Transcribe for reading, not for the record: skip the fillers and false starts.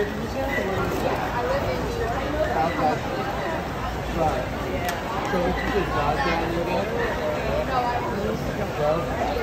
did you say? Or where did you say? I live in New York. Okay. Right. So did you just drive down here then? No, I moved. No?